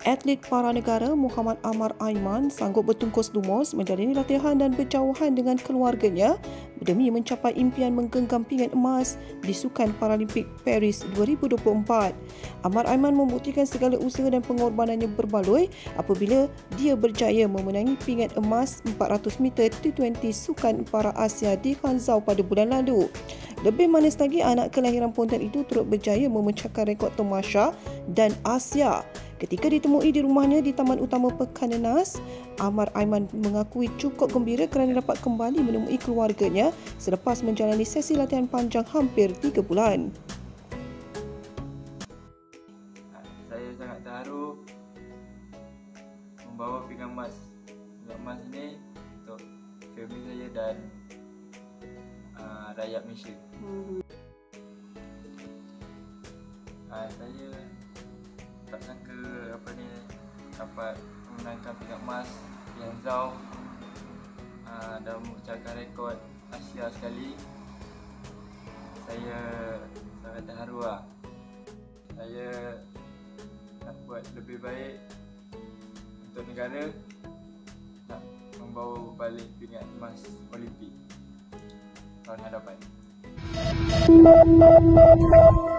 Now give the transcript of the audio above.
Atlet para negara Muhammad Amar Aiman sanggup bertungkus lumus menjalani latihan dan berjauhan dengan keluarganya demi mencapai impian menggenggam pingat emas di Sukan Paralimpik Paris 2024. Amar Aiman membuktikan segala usaha dan pengorbanannya berbaloi apabila dia berjaya memenangi pingat emas 400 meter T20 Sukan Para Asia di Hangzhou pada bulan lalu. Lebih manis lagi, anak kelahiran Pontian itu turut berjaya memecahkan rekod Tomasha dan Asia. Ketika ditemui di rumahnya di Taman Utama Pekanenas, Amar Aiman mengakui cukup gembira kerana dapat kembali menemui keluarganya selepas menjalani sesi latihan panjang hampir 3 bulan. Saya sangat terharu membawa pinggan emas. Pinggan emas ini untuk family saya dan rakyat Malaysia. Saya tak sangka dapat memenangkan pingat emas di Hangzhou dan memecahkan rekod Asia sekali. Saya sangat terharu. Saya nak buat lebih baik untuk negara, nak membawa balik pingat emas Olimpik tahun hadapan.